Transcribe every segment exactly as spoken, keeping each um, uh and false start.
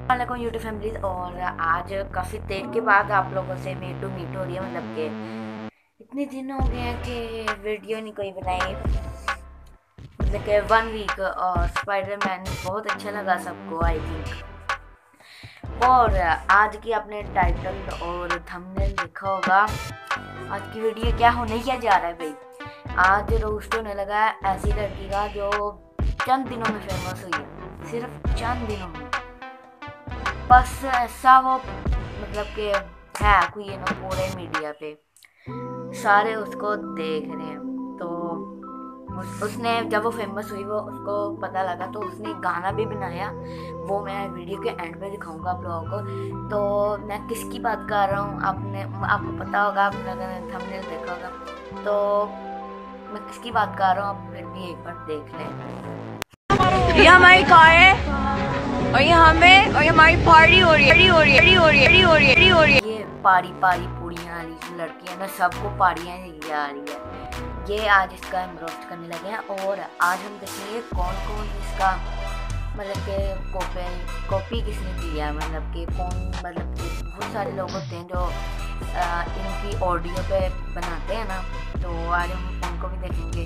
वालेकुम YouTube family. और आज काफ़ी देर के बाद आप लोगों से मीट टू मीट हो रही है। मतलब कि इतने दिन हो गए हैं कि वीडियो नहीं कोई बनाई, मतलब कि वन वीक। और स्पाइडरमैन बहुत अच्छा लगा सबको आई थिंक। और आज की आपने टाइटल और थंबनेल देखा होगा। आज की वीडियो क्या होने क्या जा रहा है भाई। आज रोस्ट होने लगा है ऐसी लड़की का जो चंद दिनों में फेमस हुई है, सिर्फ चंद दिनों में। बस ऐसा वो मतलब कि है कोई ना, पूरे मीडिया पे सारे उसको देख रहे हैं। तो उस, उसने जब वो फेमस हुई, वो उसको पता लगा तो उसने गाना भी बनाया। वो मैं वीडियो के एंड में दिखाऊंगा आप लोगों को। तो मैं किसकी बात कर रहा हूँ आपने आपको पता होगा, आप लोगों ने थंबनेल देखा होगा। तो मैं किसकी बात कर रहा हूँ आप फिर भी एक बार देख लें। ये हमारी कार है और ये हमें और ये हमारी पार्टी हो रही है हो रही है हो रही है हो रही है हो रही है। ये पारी पारी पूड़ियाँ वाली जो लड़की है ना, सबको पारियाँ ही आ रही है। ये आज इसका हम रोस्ट करने लगे हैं और आज हम देखेंगे कौन कौन इसका मतलब कि कॉपी कॉपी किसने किया है। मतलब कि कौन, मतलब कि बहुत सारे लोग होते हैं जो आ, इनकी ऑडियो पे बनाते हैं ना। तो आज हम उनको भी देखेंगे,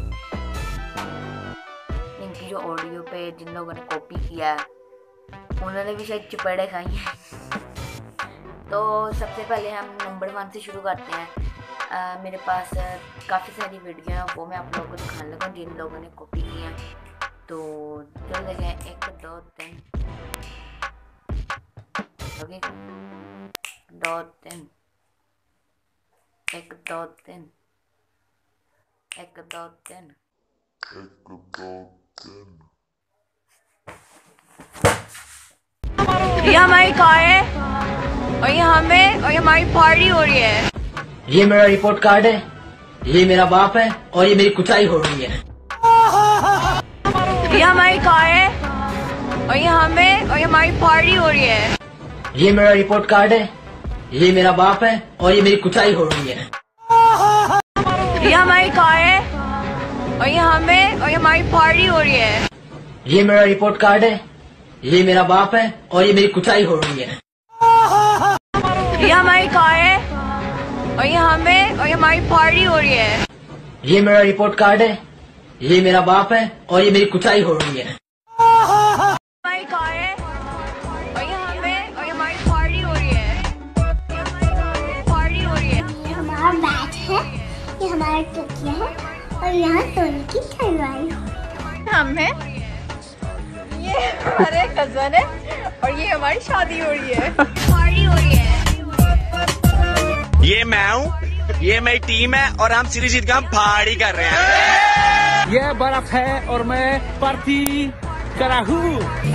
इनकी जो ऑडियो पे जिन लोगों ने कॉपी किया है उन्होंने भी शायद चपेड़े खाई हैं। तो सबसे पहले हम नंबर वन से शुरू करते हैं। आ, मेरे पास काफ़ी सारी वीडियो हैं, वो मैं आप लोगों को दिखाने लगा जिन लोगों ने कॉपी की हैं। तो चल लगे एक दो तीन ओके दो तीन एक दो तीन एक दो तीन एक दो तीन। ये हमारी कार है और ये हमें और ये हमारी पार्टी हो रही है। ये मेरा रिपोर्ट कार्ड है, ये मेरा बाप है और ये मेरी कुचाई हो रही है। ये हमारी कार है और ये हमें और ये हमारी पार्टी हो रही है। ये मेरा रिपोर्ट कार्ड है, ये मेरा बाप है और ये मेरी कुचाई हो रही है। ये हमारी कार है और ये हमें और ये हमारी पार्टी हो रही है। ये मेरा रिपोर्ट कार्ड है, ये मेरा बाप है और ये मेरी कुचाई हो रही है। ये हमारी कार है और ये हमें और ये हमारी पार्टी हो रही है। ये मेरा रिपोर्ट कार्ड है, ये मेरा बाप है और ये मेरी कुचाई हो रही है। हमारी कार है और ये हमें और ये हमारी पार्टी हो रही है। पार्टी हो रही है। ये हमारा बैट है, ये हमारा तकिया है और यहाँ सोने की तलवार है। हम हैं, ये हमारे कजन है और ये हमारी शादी हो रही है। पार्टी हो रही है। ये मैं हूँ, ये मेरी टीम है और हम सीरीज जीत का पार्टी कर रहे हैं। ये बर्फ है और मैं पार्टी करा हूँ।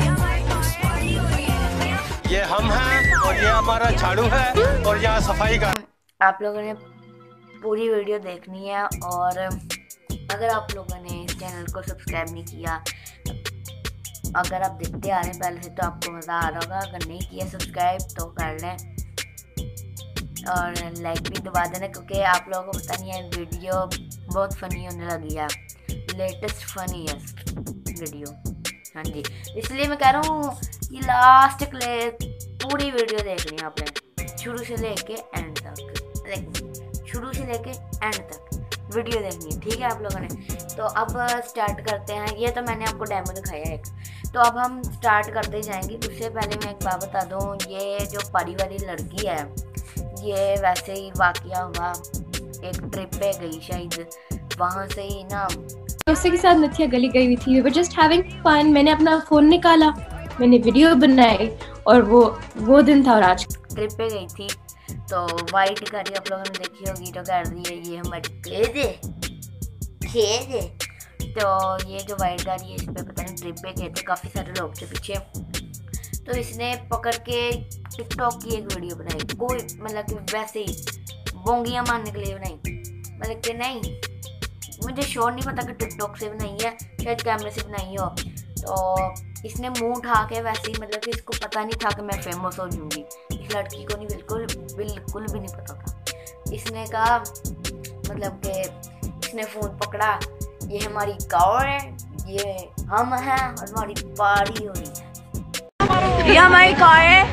ये हम हैं और ये हमारा झाड़ू है और यहाँ सफाई का। आप लोगों ने पूरी वीडियो देखनी है। और अगर आप लोगों ने इस चैनल को सब्सक्राइब नहीं किया, अगर आप देखते आ रहे हैं पहले से तो आपको मज़ा आ रहा होगा। अगर नहीं किया सब्सक्राइब तो कर लें और लाइक भी दबा देना, क्योंकि आप लोगों को पता नहीं है वीडियो बहुत फ़नी होने लगी है, लेटेस्ट फनी है वीडियो। हाँ जी, इसलिए मैं कह रहा हूँ ये लास्ट के लिए पूरी वीडियो देखनी है आपने, शुरू से लेके एंड तक। शुरू से लेके एंड तक वीडियो देखनी है, ठीक है आप लोगों ने। तो अब स्टार्ट करते हैं। ये तो मैंने आपको डेमो दिखाया एक, तो अब हम स्टार्ट करते जाएंगे। उससे पहले मैं एक बात बता दूँ, ये जो परी वाली लड़की है ये वैसे ही वाकया हुआ, एक ट्रिप पे गई शायद, वहाँ से ही ना दोस्तों के साथ नथिया गली गई हुई थी। We were just having fun. मैंने अपना फ़ोन निकाला, मैंने वीडियो बनाई और वो वो दिन था। और आज ट्रिप पे गई थी तो वाइट गाड़ी आप लोगों ने देखी होगी, तो कर रही है ये हमारी खेद है खेद है। तो ये जो वाइट गाड़ी है इस पर पता नहीं ट्रिप पे गए थे काफ़ी सारे लोग थे पीछे। तो इसने पकड़ के टिकटॉक की एक वीडियो बनाई, कोई मतलब कि वैसे ही बोंगियाँ मारने के लिए बनाई। मतलब कि नहीं, मुझे श्योर नहीं पता कि टिकटॉक से बनाई है, शायद कैमरे से बनाई हो। तो इसने मुंह उठा के वैसे ही, मतलब कि इसको पता नहीं था कि मैं फेमस हो जाऊंगी। इस लड़की को नहीं, बिल्कुल बिल्कुल भी नहीं पता था। इसने कहा मतलब कि इसने फ़ोन पकड़ा, ये हमारी कार है, ये हम हैं और हमारी पार्टी हो रही है। ये हमारी कार है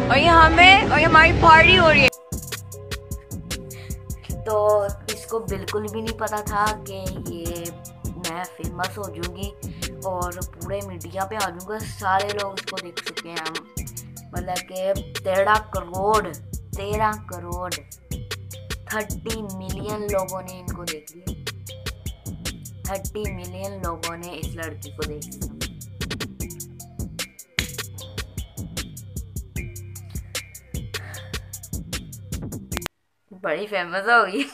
और यहाँ पे और हमारी पार्टी हो रही है। तो इसको बिल्कुल भी नहीं पता था कि ये मैं फेमस हो जाऊंगी और पूरे मीडिया पे आ जाऊंगा। सारे लोग इसको देख चुके हैं, मतलब कि तेरह करोड़ तेरह करोड़ थर्टी मिलियन लोगों ने इनको देख लिया। थर्टी मिलियन लोगों ने इस लड़की को देख लिया। बड़ी फेमस हो गई।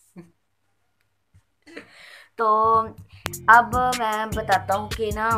तो अब मैं बताता हूँ कि ना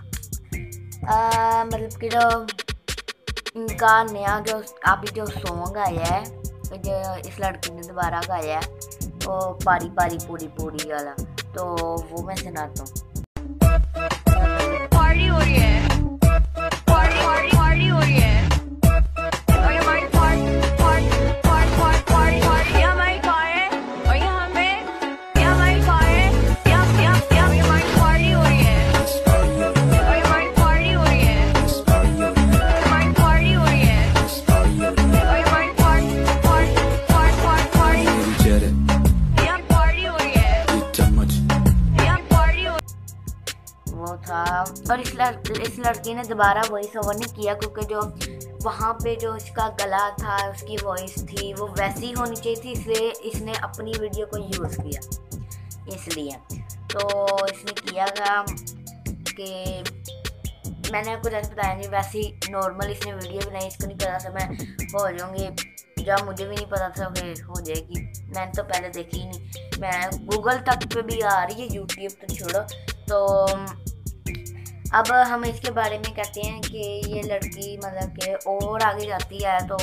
आ, मतलब कि जो इनका नया जो अभी जो सॉन्ग आया है, जो इस लड़की ने दोबारा गाया है, वो पारी पारी पूरी पूरी वाला, तो वो मैं सुनाता हूँ। पार्टी हो रही है, पार्टी पार्टी पार्टी हो रही है और हमारी party party party party party ये हमारी कार है और यहाँ पे ये हमारी कार है, यहाँ यहाँ यहाँ हमारी पार्टी हो रही है और हमारी पार्टी हो रही है, हमारी पार्टी हो रही है और हमारी पार्टी पार्टी पार्टी पार्टी यहाँ पार्टी हो रही है, यहाँ पार्टी हो। वो था। और इस लड़ इस लड़की ने दोबारा वॉइस ओवर नहीं किया, क्योंकि जो वहाँ पे जो इसका गला था, उसकी वॉइस थी, वो वैसी होनी चाहिए थी, इसलिए इसने अपनी वीडियो को यूज़ किया। इसलिए तो इसने किया था कि मैंने आपको जैसे बताया नहीं, वैसी नॉर्मल इसने वीडियो बनाई। इसको नहीं पता था मैं हो जाऊँगी, जब मुझे भी नहीं पता था कि हो जाएगी। मैंने तो पहले देखी ही नहीं, मैं गूगल तक पे भी आ रही है, यूट्यूब तो छोड़ो। तो अब हम इसके बारे में कहते हैं कि ये लड़की मतलब कि और आगे जाती है तो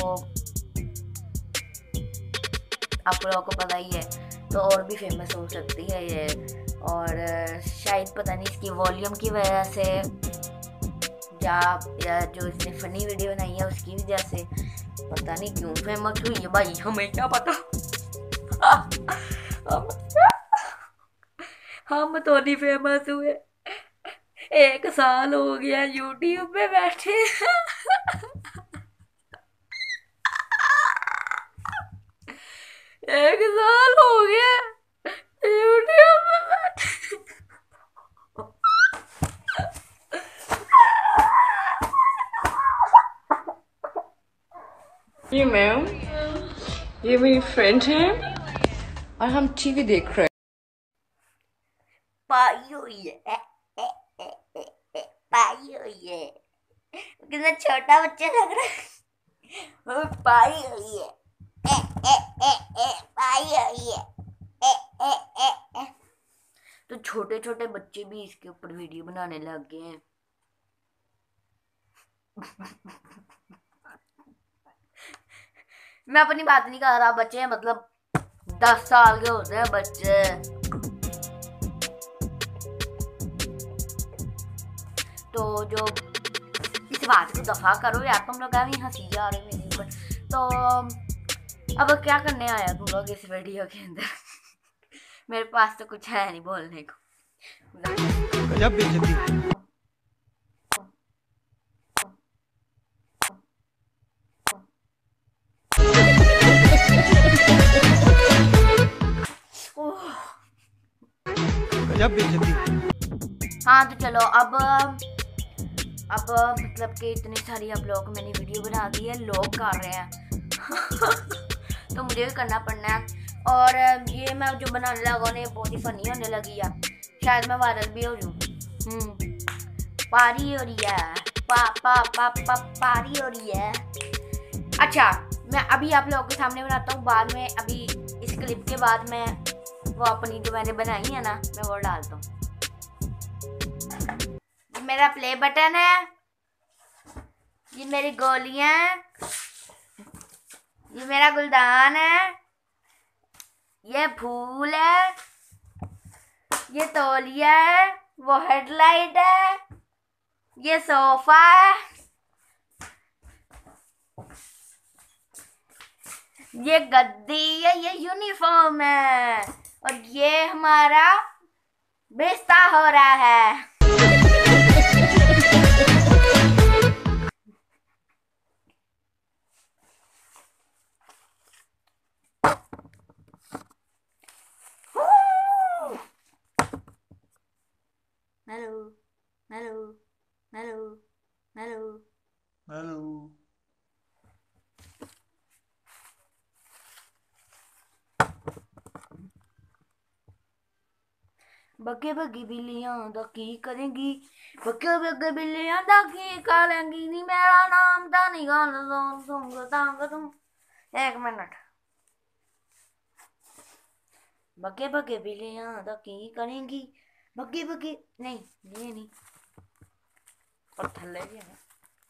आप लोगों को पता ही है, तो और भी फेमस हो सकती है ये। और शायद पता नहीं इसकी वॉल्यूम की वजह से या, या जो इसने फनी वीडियो बनाई है उसकी वजह से, पता नहीं क्यों फेमस हुई है भाई, हमें क्या पता। हम, हम तो नहीं फेमस हुए, एक साल हो गया यूट्यूब पे बैठे। एक साल हो गया यूट्यूब पे बैठे। ये मैम, ये मेरी फ्रेंड है और हम टीवी देख रहे हैं। पाई हुई है, पाई हुई है, कितना छोटा बच्चा लग रहा है। पाई हुई है, ए, ए, ए, ए, पाई हुई है, ए, ए, ए, ए। तो छोटे छोटे बच्चे भी इसके ऊपर वीडियो बनाने लग गए हैं। मैं अपनी बात नहीं कर रहा, बच्चे मतलब दस साल के होते हैं बच्चे। तो जो इस बात को दफा करो यार, तुम लोग अभी हंसी जा रहे मेरे ऊपर। तो अब क्या करने आया तुम लोग इस वीडियो के अंदर? मेरे पास तो कुछ है नहीं बोलने को। गजब बेइज्जती। गजब बेइज्जती। हाँ तो चलो अब अब मतलब कि इतनी सारी आप लोगों को मैंने वीडियो बना दी है, लोग कर रहे हैं। तो मुझे भी करना पड़ना है। और ये मैं जो बनाने लगा ना, बहुत ही फनी होने लगी है, शायद मैं वायरल भी हो जाऊँ। हम्म पारी हो रही है, पा पा पा पा पारी हो रही है। अच्छा मैं अभी आप लोगों के सामने बनाता हूँ, बाद में अभी इस क्लिप के बाद मैं वो अपनी जो मैंने बनाई है ना, मैं वो डालता हूँ। ये मेरा प्ले बटन है, ये मेरी गोलियां हैं, ये मेरा गुलदान है, ये फूल है, ये तौलिया है, वो हेडलाइट है, ये सोफा है, ये गद्दी है, ये यूनिफॉर्म है, और ये हमारा बिस्ता हो रहा है। हेलो। बग्गे बग्गे बिल्लियां दा की करेंगी, बग्गे बग्गे बिल्लियां दा की करेंगी नी मेरा नाम दा नहीं गाना सॉन्ग सॉन्ग तांग तुम। एक मिनट। बग्गे बग्गे बिल्लियां दा की करेंगी, बग्गे बग्गे नहीं ये नहीं और थल्ले भी है।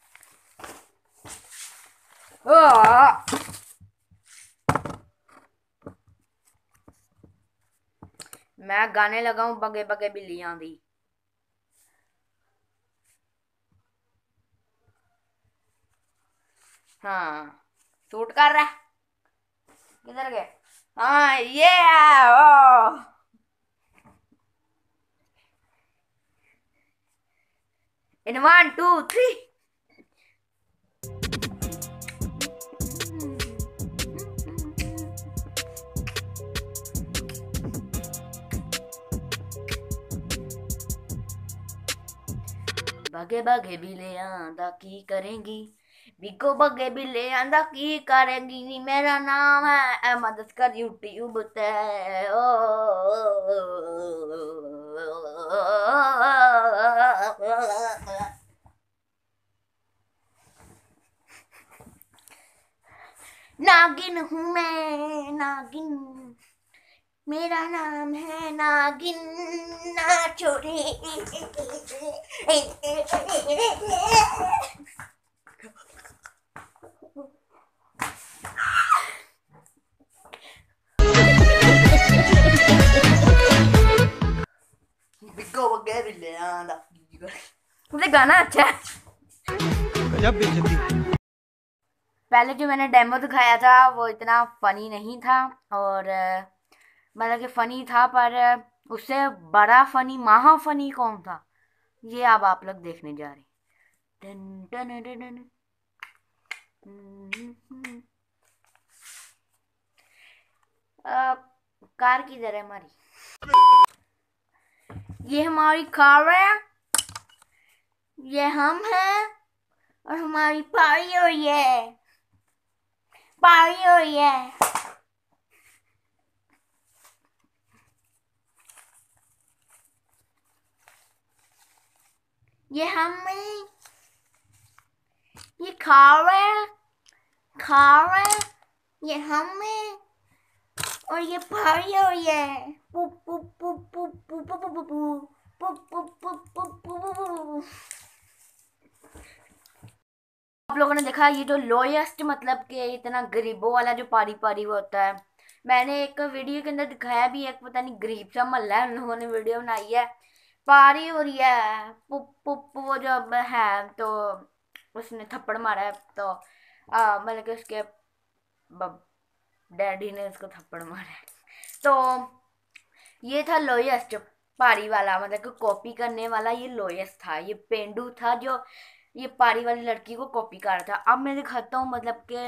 मैं गाने लगाऊं बगे बगे बिल्लियां दी। हाँ शूट कर रहा है, किधर गए? हाँ ये ओ इन वन टू थ्री। बगे बगे बिल्लियां दा की करेंगी, बिको बगे बिल्लियां दा की करेंगी नी मेरा नाम है अहमद अस्कर यूट्यूब ते ओ नागिन हूँ मैं नागिन, मेरा नाम है नागिन ना छोड़े। बिको बगे बिल्लियां दा मुझे गाना अच्छा है। गजब बेइज्जती। पहले जो मैंने डेमो दिखाया था वो इतना फनी नहीं था, और मतलब कि फ़नी था, पर उससे बड़ा फ़नी महा फ़नी कौन था ये अब आप लोग देखने जा रहे हैं। Done done done done. आ, कार किधर है हमारी? ये हमारी कार है, ये हम हैं, और हमारी पारी हो रही है, पारी हो रही है। ये हमें ये कार है, कार है, ये हमें, और ये पारी हो रही है। पु पु पु पु पु पु पु पु पु पु पु पु पु पु। आप लोगों ने देखा ये जो लोएस्ट मतलब कि इतना गरीबों वाला जो पारी पारी होता है, मैंने एक वीडियो के अंदर दिखाया भी, एक पता नहीं गरीब सा मोहल्ला है, उन लोगों ने वीडियो बनाई है, पारी हो रही है, पुप पुप वो जब है तो उसने थप्पड़ मारा है, तो मतलब कि उसके डैडी ने उसको थप्पड़ मारा है। तो ये था लोएस्ट पारी वाला, मतलब कि कॉपी करने वाला ये लोएस्ट था, ये पेंडू था जो ये पारी वाली लड़की को कॉपी कर रहा था। अब मैं दिखाता हूँ मतलब कि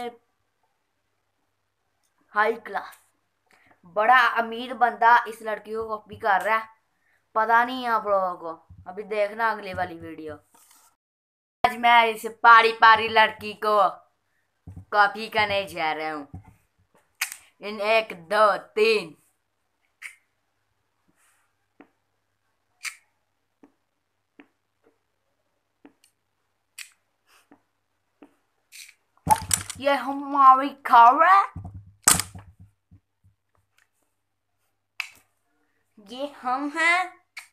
हाई क्लास बड़ा अमीर बंदा इस लड़की को कॉपी कर रहा है, पता नहीं है आप लोगों को, अभी देखना अगली वाली वीडियो। आज मैं इस पारी पारी लड़की को कॉपी करने जा रहा हूँ इन एक दो तीन। ये हमारी कार है, ये हम हैं,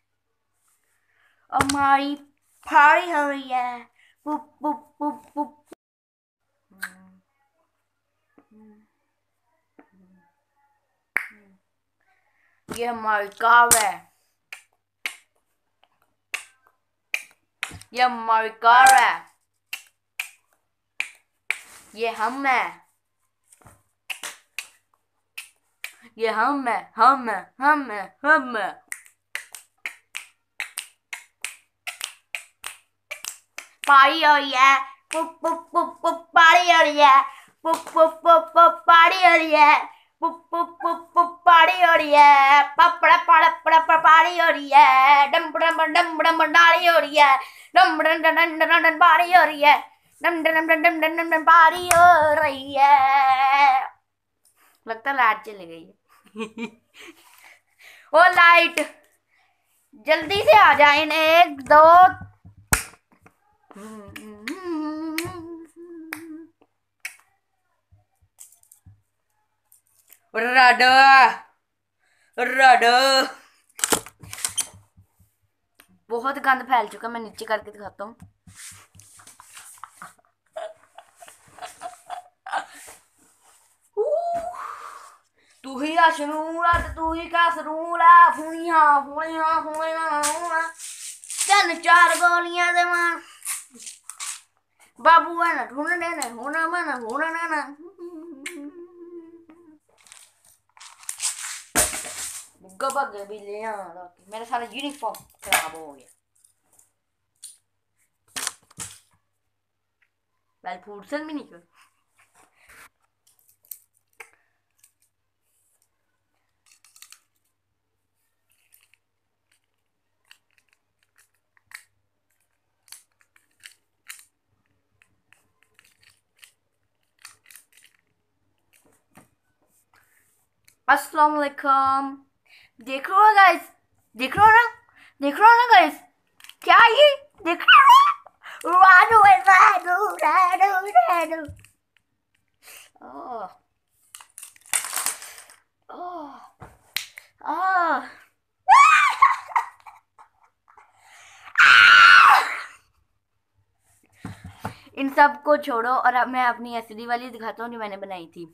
हमारी पारी हो रही है, पुप पुप पुप पुप। ये हमारी कार है, ये हमारी कार है, ये हम है, ये हम है, हम है, हम है, हम है। पारी हो रही है, पुप पुप पुप पुप पारी हो रही है, पुप पुप पुप पुप पारी हो रही है, पुप पुप पुप पुप पारी हो रही है, पपड़ा पड़ा पड़ा पारी हो रही है, डम डम डम डम डाली हो रही है, डम डम डम डम डम पारी हो रही है, डम डम डम डम डम डम डम पारी हो रही है। लगता लाइट चली गई है। ओ लाइट जल्दी से आ जाए। एक दो राडो राडो। बहुत गंद फैल चुका, मैं नीचे करके दिखाता हूँ। तू ही अशरूरा तू ही का सरूरा फुनिया फुनिया फुनिया तीन चार गोलियां दे मां बाबू है ना ढूंढने ने होना मना होना ना ना गबग भी ले आ मेरा सारा यूनिफॉर्म खराब हो गया। वेल फूडसन भी नहीं कर। अस्सलाम वालेकुम। देख रहे हो गाइस, देख रहे हो ना, देख रहे हो ना गाइस, क्या ये देख रहे हो? राडू राडू राडू राडू। ओह ओह ओह इन सब को छोड़ो और अब मैं अपनी एसडी वाली दिखाता हूँ जो मैंने बनाई थी।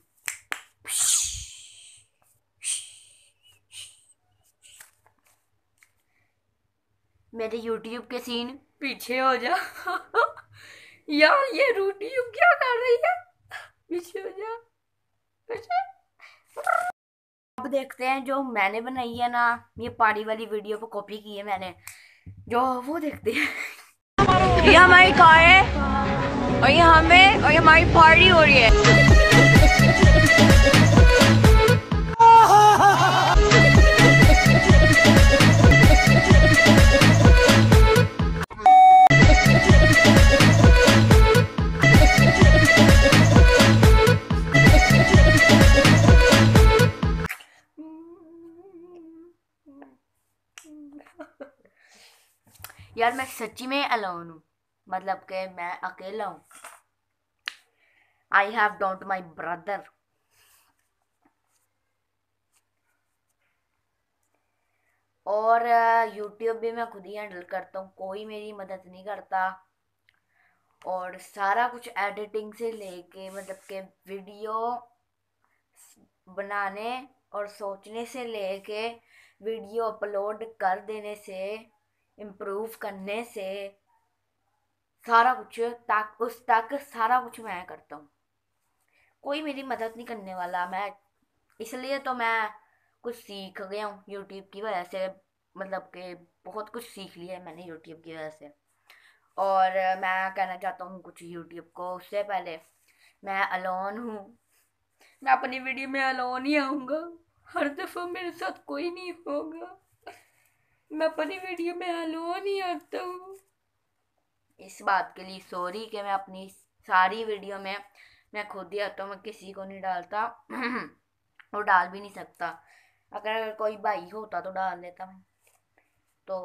मेरे YouTube के सीन पीछे हो जा। यार ये YouTube क्या कर रही है? पीछे हो जा पीछे। अब देखते हैं जो मैंने बनाई है ना, ये पार्टी वाली वीडियो को कॉपी की है मैंने, जो वो देखते हैं। ये हमारी कार है और ये हमें और ये हमारी पार्टी हो रही है। यार मैं सच्ची में अलोन हूँ, मतलब कि मैं अकेला हूँ। I have don't my brother. और यूट्यूब भी मैं खुद ही हैंडल करता हूँ, कोई मेरी मदद नहीं करता। और सारा कुछ एडिटिंग से लेके मतलब के वीडियो बनाने और सोचने से लेके वीडियो अपलोड कर देने से, इम्प्रूव करने से, सारा कुछ तक उस तक सारा कुछ मैं करता हूँ। कोई मेरी मदद नहीं करने वाला। मैं इसलिए तो मैं कुछ सीख गया हूँ यूट्यूब की वजह से, मतलब कि बहुत कुछ सीख लिया है मैंने यूट्यूब की वजह से। और मैं कहना चाहता हूँ कुछ यूट्यूब को। उससे पहले मैं अलोन हूँ, मैं अपनी वीडियो में अलोन ही आऊँगा। हर दफ़ा मेरे साथ कोई नहीं होगा, मैं अपनी वीडियो में अलोन ही आता हूँ। इस बात के लिए सॉरी कि मैं अपनी सारी वीडियो में मैं खुद ही आता हूँ, मैं किसी को नहीं डालता और डाल भी नहीं सकता। अगर कोई भाई होता तो डाल लेता। तो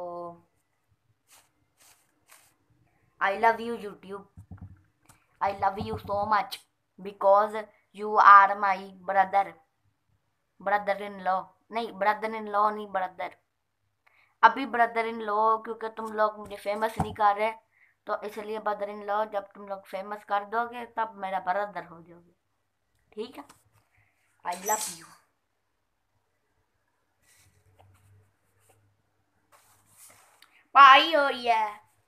I love you YouTube, I love you so much because you are my brother, brother in law नहीं, ब्रदर इन लॉ नहीं, ब्रदर। अभी ब्रदर इन लॉ क्योंकि तुम लोग मुझे फेमस नहीं कर रहे, तो इसलिए ब्रदर इन लॉ। जब तुम लोग फेमस कर दोगे तब मेरा ब्रदर हो जाओगे, ठीक है? आई लव यू। पाई हो रही है,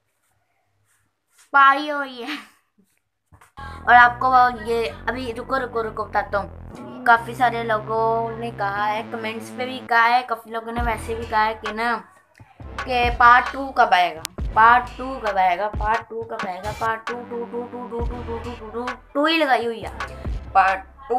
पाई हो रही है। और आपको ये अभी रुको रुको रुको बताता हूँ। काफ़ी सारे लोगों ने कहा है, कमेंट्स पे भी कहा है, काफ़ी लोगों ने वैसे भी कहा है कि ना कि पार्ट टू कब आएगा, पार्ट टू कब आएगा, पार्ट टू कब आएगा, part two two two two two two two two two two two ही लगाई हुई है। पार्ट टू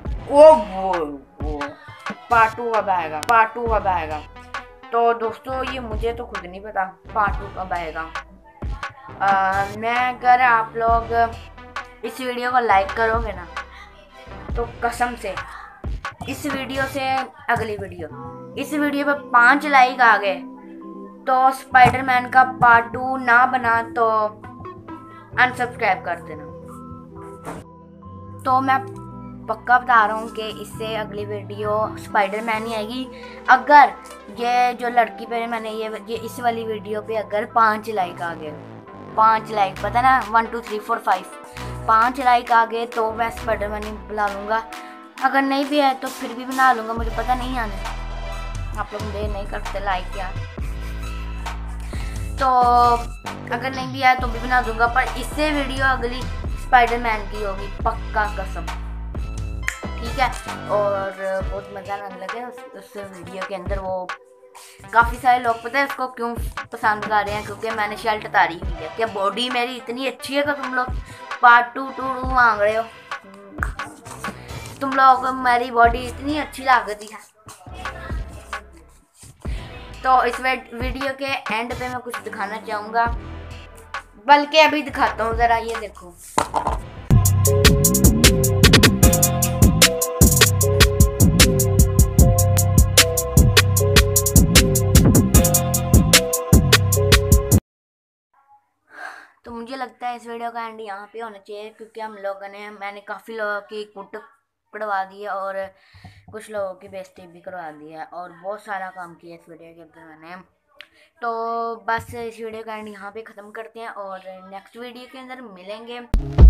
को पार्ट टू कब आएगा, पार्ट टू कब आएगा? तो दोस्तों ये मुझे तो खुद नहीं पता पार्ट टू कब आएगा। आ, मैं अगर आप लोग इस वीडियो को लाइक करोगे ना तो कसम से इस वीडियो से अगली वीडियो इस वीडियो पे पाँच लाइक आ गए तो स्पाइडरमैन का पार्ट टू ना बना तो अनसब्सक्राइब कर देना। तो मैं पक्का बता रहा हूँ कि इससे अगली वीडियो स्पाइडरमैन ही आएगी। अगर ये जो लड़की पे मैंने ये ये इस वाली वीडियो पे अगर पाँच लाइक आ गए, पाँच लाइक पता ना one two three four five पाँच लाइक आ गए तो मैं स्पाइडरमैन ही बुला लूँगा। अगर नहीं भी है तो फिर भी बना लूँगा, मुझे पता नहीं आने। आप लोग देर नहीं करते लाइक यार। तो अगर नहीं भी आया तो भी बना दूंगा, पर इससे वीडियो अगली स्पाइडरमैन की होगी पक्का कसम, ठीक है। और बहुत मज़ा आने लगे उस, उस वीडियो के अंदर। वो काफ़ी सारे लोग पता है उसको क्यों पसंद कर रहे हैं, क्योंकि मैंने शर्ट उतारी हुई है। क्या बॉडी मेरी इतनी अच्छी है कि तुम लोग पार्ट टू टू टू मांग रहे हो। तुम लोगों को मेरी बॉडी इतनी अच्छी लगती है। तो इस वीडियो के एंड पे मैं कुछ दिखाना चाहूँगा, बल्कि अभी दिखाता हूँ, ज़रा ये देखो। तो मुझे लगता है इस वीडियो का एंड यहाँ पे होना चाहिए, क्योंकि हम लोगों ने मैंने काफ़ी लोगों की कुट पड़वा दी है और कुछ लोगों की बेइज्जती भी करवा दी है और बहुत सारा काम किया इस वीडियो के अंदर मैंने। तो बस इस वीडियो का एंड यहाँ पे ख़त्म करते हैं और नेक्स्ट वीडियो के अंदर मिलेंगे।